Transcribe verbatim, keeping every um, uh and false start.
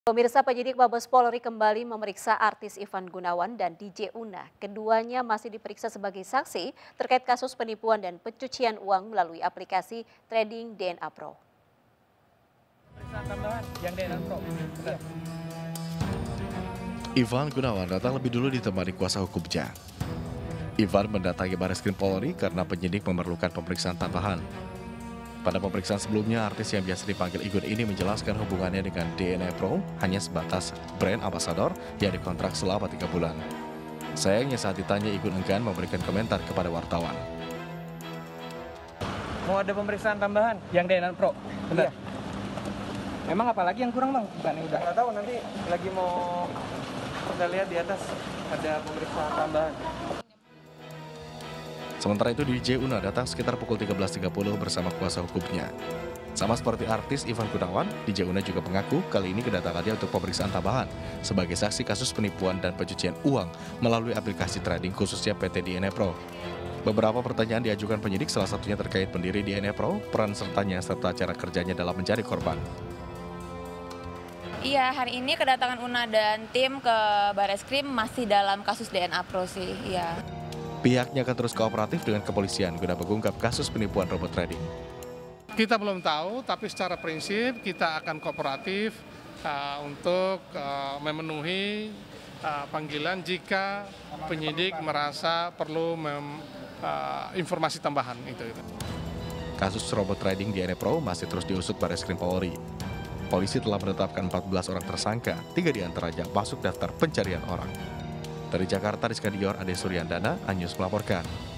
Pemirsa, penyidik Mabes Polri kembali memeriksa artis Ivan Gunawan dan D J Una. Keduanya masih diperiksa sebagai saksi terkait kasus penipuan dan pencucian uang melalui aplikasi trading D N A Pro. Pemeriksaan tambahan yang D N A Pro. Benar. Ivan Gunawan datang lebih dulu ditemani kuasa hukumnya. Ivan mendatangi Bareskrim Polri karena penyidik memerlukan pemeriksaan tambahan. Pada pemeriksaan sebelumnya, artis yang biasa dipanggil Igun ini menjelaskan hubungannya dengan D N A Pro hanya sebatas brand ambassador yang dikontrak selama tiga bulan. Sayangnya saat ditanya, Igun enggan memberikan komentar kepada wartawan. Mau ada pemeriksaan tambahan yang D N A Pro. Benar. Iya. Emang apa lagi yang kurang, Bang? Bukan yang udah. Nggak tahu, nanti lagi mau kita lihat di atas ada pemeriksaan tambahan. Sementara itu, D J Una datang sekitar pukul tiga belas tiga puluh bersama kuasa hukumnya. Sama seperti artis Ivan Gunawan, D J Una juga mengaku kali ini kedatangannya untuk pemeriksaan tambahan sebagai saksi kasus penipuan dan pencucian uang melalui aplikasi trading khususnya P T D N A Pro. Beberapa pertanyaan diajukan penyidik, salah satunya terkait pendiri D N A Pro, peran sertanya, serta cara kerjanya dalam mencari korban. Iya, hari ini kedatangan Una dan tim ke Bareskrim masih dalam kasus D N A Pro sih, iya. Pihaknya akan terus kooperatif dengan kepolisian guna mengungkap kasus penipuan robot trading. Kita belum tahu, tapi secara prinsip kita akan kooperatif uh, untuk uh, memenuhi uh, panggilan jika penyidik merasa perlu mem, uh, informasi tambahan. Itu, itu. Kasus robot trading D N A Pro masih terus diusut Bareskrim Polri. Polisi telah menetapkan empat belas orang tersangka, tiga diantaranya masuk daftar pencarian orang. Dari Jakarta, Rizka Dior, Ade Suryandana, Anyus melaporkan.